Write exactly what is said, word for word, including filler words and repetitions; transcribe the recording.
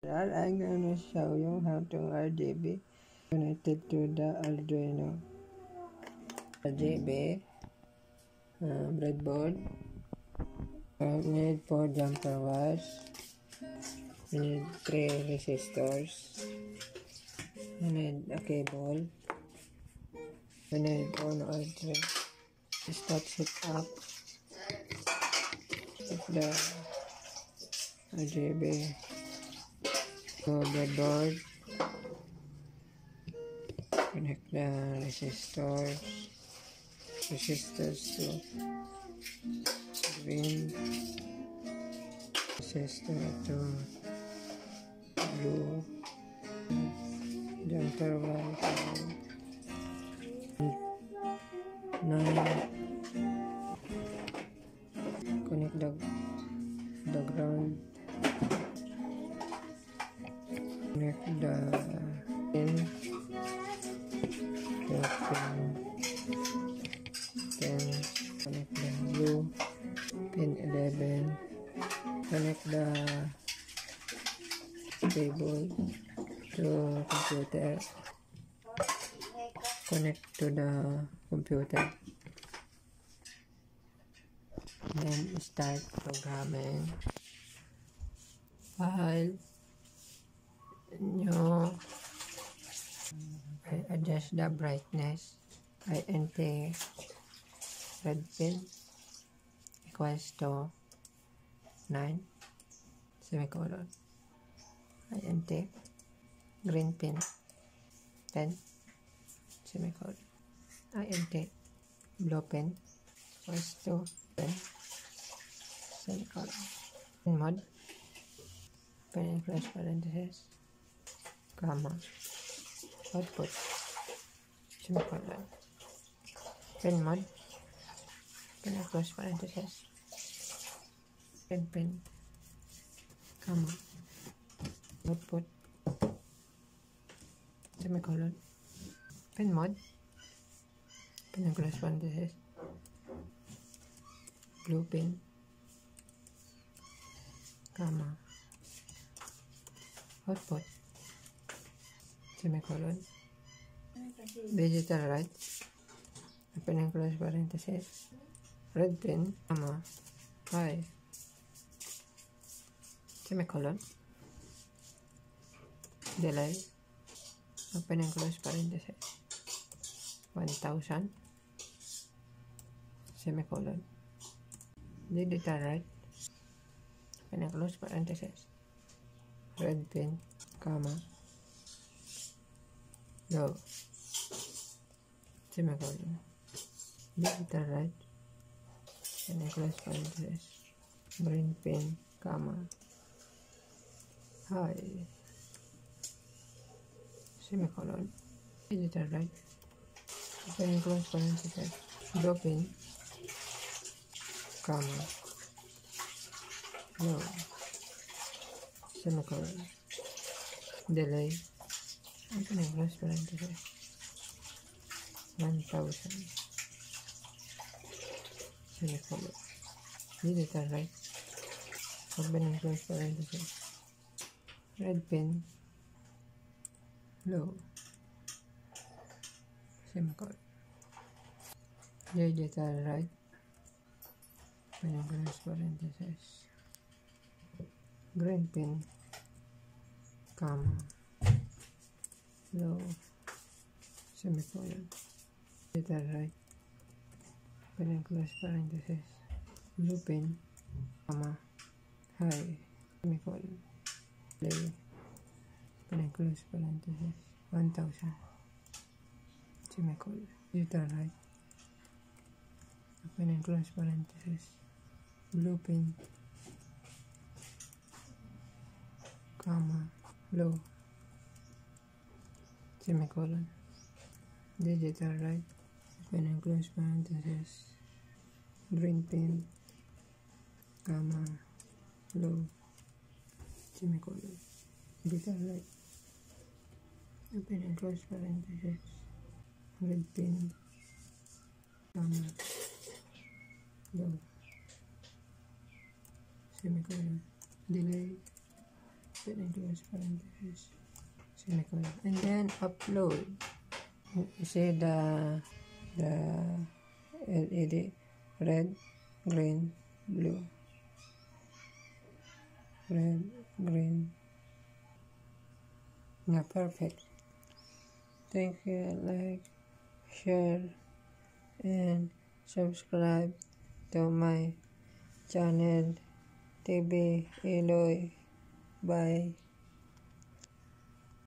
Here I'm going to show you how to R G B connected to the Arduino. R G B uh, breadboard. Uh, we need four jumper wires. We need three resistors. We need a cable. We need one or three. Start it up. Put the R G B to breadboard. Connect the resistors. Resistors to green. Resistor to blue. Jumper wire to nine. Connect the the ground. Connect the pin. The pin ten. Connect the blue. Pin eleven. Connect the cable to computer. Connect to the computer. Then start programming. File. New. I adjust the brightness. I N T red pin equals to nine semicolon. I N T green pin ten semicolon. I N T blue pin equals to ten semicolon. In mode, open and close parenthesis, comma, output semicolon. Pin mode, open and close parenthesis, red pin, comma, output semicolon. Pin mode, open and close parenthesis, blue pin, comma, output semicolon. Digital write, open and close parenthesis, red pin, comma, high semicolon. Delay, open and close parenthesis, one thousand semicolon. Digital write, open and close parenthesis, red pin, comma, low semicolon. Digital write, open and close parenthesis, green pin, comma, high semicolon. Digital write, open and close parenthesis, blue pin, comma, low semicolon. Delay, open and close parenthesis, one thousand semicolon. Digital write, open and close parenthesis, red pin, low semicolon. Digital write, open and close parenthesis, green pin, comma, low semicolon. Digital write, open and close parenthesis, blue pin, comma, high semicolon. Delay, open and close parenthesis, one thousand semicolon. Digital write, open and close parenthesis, blue pin, comma, low semicolon. Digital write, open and close parenthesis, green pin, comma, low semicolon. Digital write, open and close parenthesis, red pin, comma, low semicolon. Delay, put into parentheses, semicolon, and then upload. You see the the L E D, red, green, blue, red, green. Yeah, perfect. Thank you. Like, share, and subscribe to my channel T V Iloy. Bye.